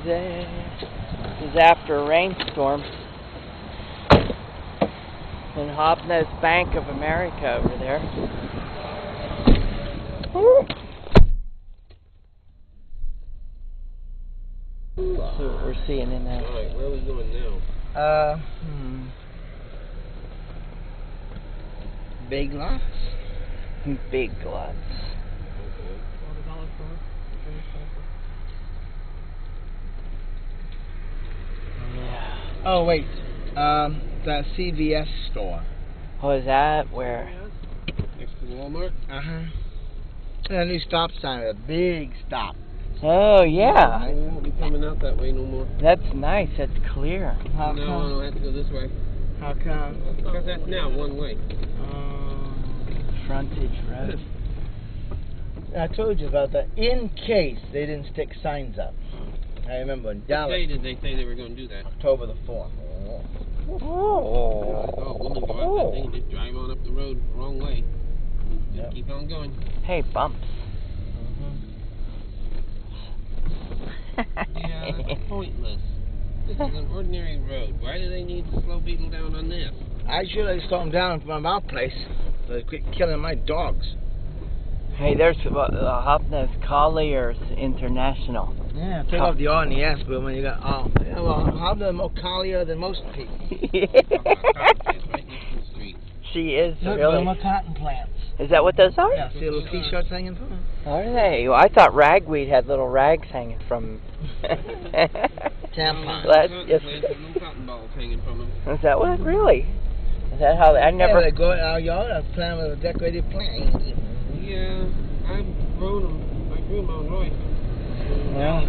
This is after a rainstorm in Hobnose Bank of America over there. That's what we're seeing in there. Alright, where are we going now? Big lots? Big lots. Yeah. Oh, wait. The CVS store. Oh, is that where? Next to Walmart? Uh-huh. A new stop sign, a big stop. Oh, yeah. We won't be coming out that way no more. That's nice. That's clear. How No, I come? don't have to go this way. How come? Because that's now one way. Frontage road. I told you about that. In case they didn't stick signs up. I remember in What Dallas, day did they say they were going to do that? October the 4th. I saw a woman go out that thing and just drive on up the road the wrong way. Just keep on going. Hey, bumps. Yeah, that's pointless. This is an ordinary road. Why do they need to slow people down on this? I should have slowed them down from our place. So they quit killing my dogs. Hey, there's Hobnose Collie or International. Yeah, take off the R and the S, but when you got yeah, well, Hobnose more collier than most people. She is Look, really. more cotton plants. Is that what those are? Yeah, see little t-shirts hanging from them? Are they? Well, I thought ragweed had little rags hanging from. Tampons. Yes. Little cotton balls hanging from them. Is that what? Really? Is that how? I never. Yeah, they go in our yard. I plant with a decorated plant. Yeah, I grew them. I grew them on rice. Yeah.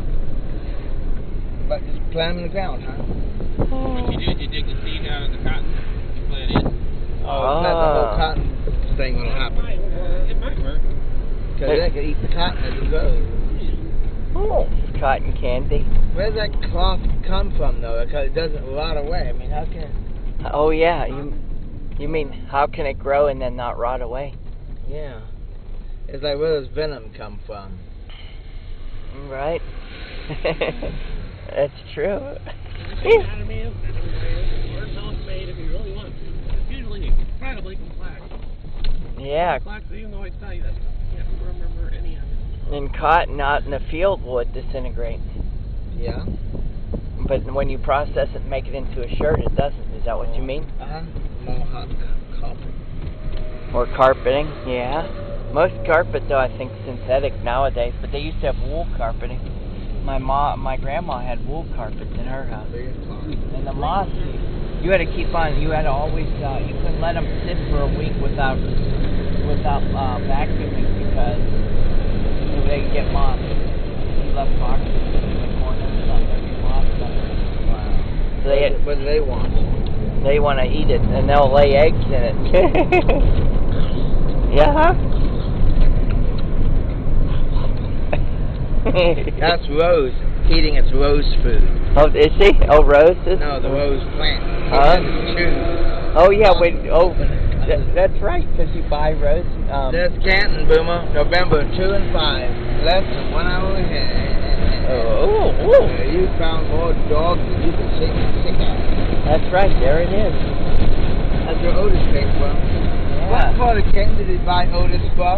But just plant them in the ground, huh? What you do is you dig the seed out of the cotton, you plant it. Oh, it's not the whole cotton thing will happen. It might work. Because they can eat the cotton as it grows. Oh, cotton candy. Where does that cloth come from, though? Because it doesn't rot away. I mean, how can it? Oh yeah, you mean how can it grow and then not rot away? Yeah. It's like where does venom come from? Right. That's true. Anatomy of or self-made if you really want to. It's usually incredibly complex. Yeah. Complex, even though I tell you that, I can't remember any of it. And cotton out in the field would disintegrate. Yeah. But when you process it and make it into a shirt, it doesn't. Is that what you mean? More hot carpet. Or carpeting, yeah. Most carpet, though, I think synthetic nowadays. But they used to have wool carpeting. My grandma had wool carpets in her house. And the moss, you had to keep on. You had to always. You couldn't let them sit for a week without vacuuming because they could get moss. You left boxes in the corner or something. There'd be moss under. Wow. So What do they want? they want to eat it, and they'll lay eggs in it. Yeah, huh? That's Rose eating its rose food. Oh, is she? Oh, roses? No, the rose plant. Oh, yeah. Wait. Oh, that's right. Because you buy rose. There's Canton, Boomer. November 2 and 5. Less than 1 hour ahead. You found more dogs than you could shake a stick at. That's right. There it is. That's where Otis came from. Yeah. What part of Canton did he buy Otis from?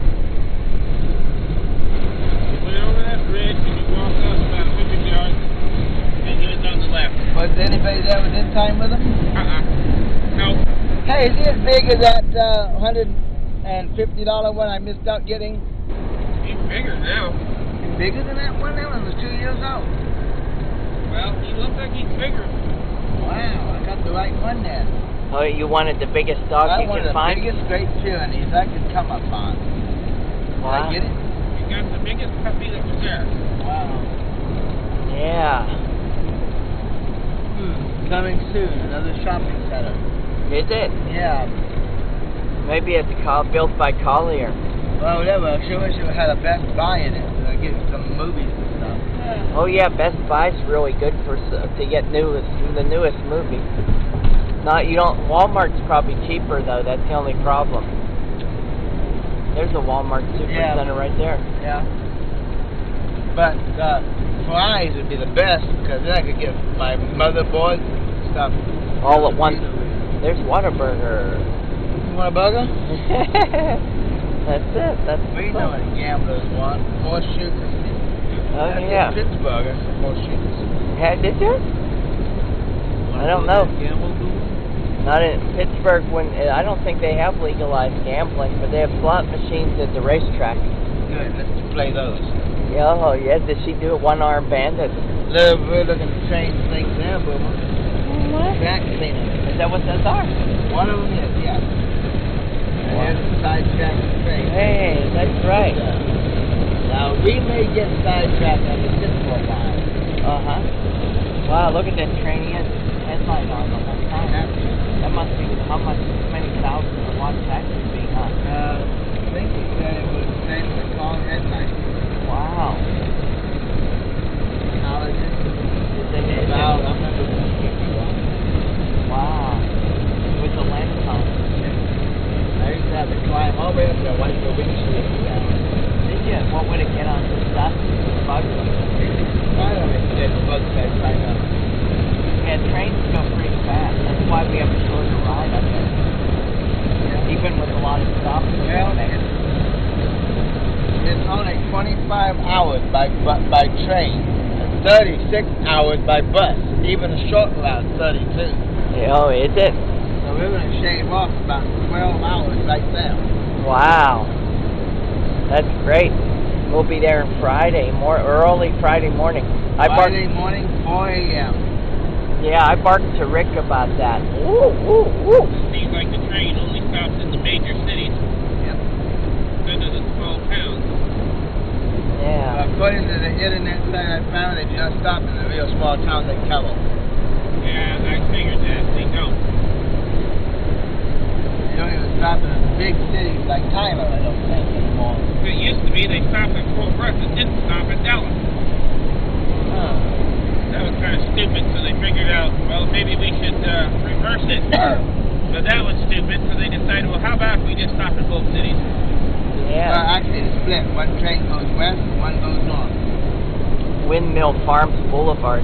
Over that bridge, and you walk up about 100 yards, and then it's on the left. Was anybody there within time with him? No. Hey, is he as big as that $150 one I missed out getting? He's bigger now. He's bigger than that one? That one was 2 years old. Well, he looks like he's bigger. Wow, I got the right one then. Oh, you wanted the biggest dog you could find? I wanted the biggest Great Pyrenees I could come up on. Wow. Did I get it? You got the biggest puppy that was there. Wow. Yeah. Coming soon, another shopping center. Is it? Yeah. Maybe it's built by Collier. Well, whatever. I sure wish it had a Best Buy in it. So I get some movies and stuff. Oh yeah, Best Buy's really good to get the newest movie. Walmart's probably cheaper though. That's the only problem. There's a Walmart Supercenter right there. Yeah. But fries would be the best, because then I could get my motherboard stuff. All at once. There's Whataburger. You want a burger? That's it. That's we know what gamblers want. Horseshoe Casino. Oh, yeah. Pittsburgh, Horseshoe Casino. Yeah, did you? I don't know. Not in Pittsburgh. I don't think they have legalized gambling, but they have slot machines at the racetrack. Good. Let's play those. Oh, yeah. Did she do a one-armed bandit? We're looking to change things there, Boomer. What? Track cleaner. Is that what those are? One of them is, yeah. And here's the sidetrack train. Hey, that's right. Now, we may get sidetracked on this for a while. Uh-huh. Wow, look at that train. He has his headlight on the whole time. That must be how many thousands of watts that could be, huh? I think he said it was the same as the car headlight. Wow. How is it? About 150 watts. Wow. With the lens on. I used to have to climb all the way up there, wipe the windshield down. Did you? What would it get on the dust? Bugs? I don't know if bugs that sign up. Yeah, trains go pretty fast. That's why we have a shorter ride, I guess. Yeah. Even with a lot of stops. Well, it's only 25 hours by train, and 36 hours by bus. Even the short route, 32. Oh, is it? So we're going to shave off about 12 hours right there. Wow. That's great. We'll be there on Friday, early Friday morning. Friday morning, 4 a.m. Yeah, I barked to Rick about that. Woo, woo, woo. Seems like the train only stops in the major cities. Yep. Instead of the small towns. Yeah. According to the internet site I found, they do not stop in the real small towns like Collie. Yeah, I figured that. They don't. They don't even stop in the big cities like Tyler, I don't think, anymore. It used to be they stopped at Fort Worth and didn't stop at Dallas. Huh. That was kind of stupid, so they figured out, well, maybe we should reverse it. So that was stupid, so they decided, well, how about if we just stop at both cities? Yeah. Well, actually, it's split. One train goes west, one goes north. Windmill Farms Boulevard.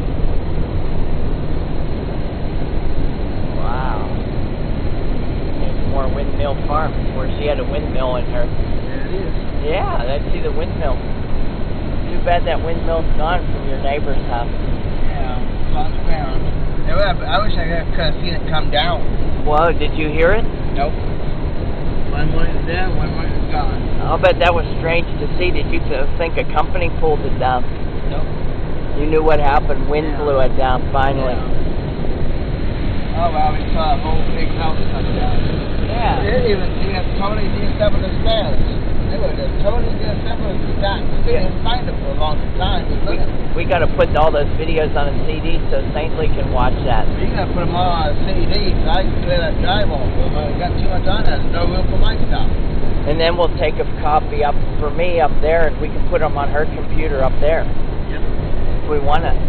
Wow. There's more Windmill Farms, where she had a windmill in her. There it is. Yeah, that's see the windmill. Too bad that windmill's gone from your neighbor's house. Yeah, it's on the ground. I wish I could have seen it come down. Whoa, did you hear it? Nope. One morning's there, one morning's gone. I'll bet that was strange to see. Did you think a company pulled it down? Nope. You knew what happened. Wind blew it down finally. Yeah. Oh, well, we saw a whole big house come down. Yeah. They have totally de-assembled the stairs. They were just totally de-assembled the stairs. We didn't find them for a long time. We got to put all those videos on a CD so Saintly can watch that. You got to put them all on a CD so I can clear that drive off. I got too much on there. There's no room for my stuff. And then we'll take a copy up for me up there, and we can put them on her computer up there. Yep. If we want to.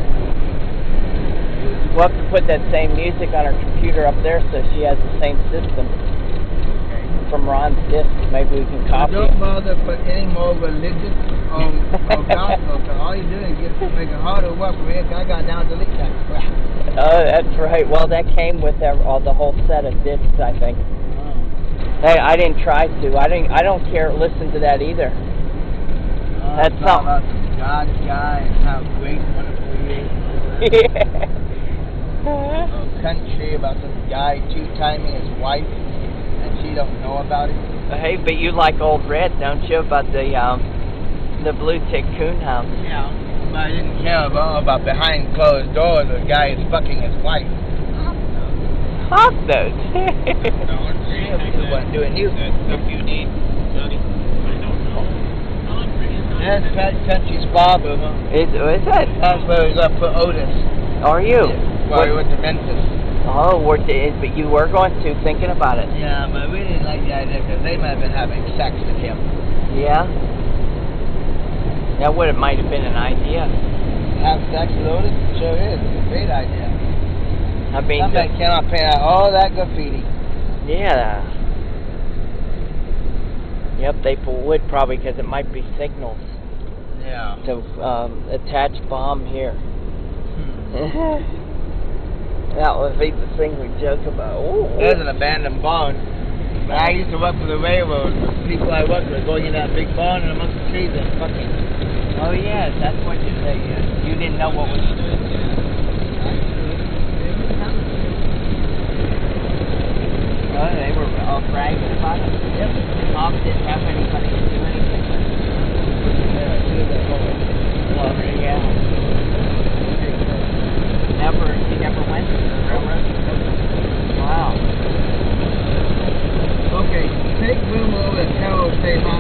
We'll have to put that same music on her computer up there so she has the same system. From Ron's disc, maybe we can copy it. Don't bother put any more religious or gospel, because all you do is make it harder work for me. I got down to delete that crap. Oh, that's right. Well, that came with the whole set of discs, I think. Oh. Hey, I didn't try to. I don't care. Listen to that either. That's something. About God's guy and how great, wonderful he is. Yeah. Country about some guy two-timing his wife. And she don't know about it. Hey, but you like Old Red, don't you? About the blue tick coon house. Yeah, but I didn't care about behind closed doors. The guy is fucking his wife. Hobnose. He wasn't doing you. That stuff you need, Johnny. I don't know. That's Pat Country's Spa, Boomer. Is it? That's where we're going to put Otis. Are you? Yeah. Well, we went to Memphis. Oh, but you were going to, thinking about it. Yeah, but we didn't like the idea because they might have been having sex with him. Yeah? That might have been an idea. Have sex with Otis? Sure is. It's a great idea. I mean, somebody cannot paint out all that graffiti. Yeah. Yep, they would probably because it might be signals. Yeah. to attach bomb here. That would be the thing we joke about. Ooh. There's an abandoned barn. When I used to work for the railroad, the people I worked with going in that big barn and amongst the trees and fucking. Oh yes, that's what you say. You didn't know what was. Oh, they were all bragging about it. Yep. Mom didn't have anybody to do anything with it. Well, yeah. He never went to the railroad? Wow. Okay, take Wilma over to Terrell, say hi.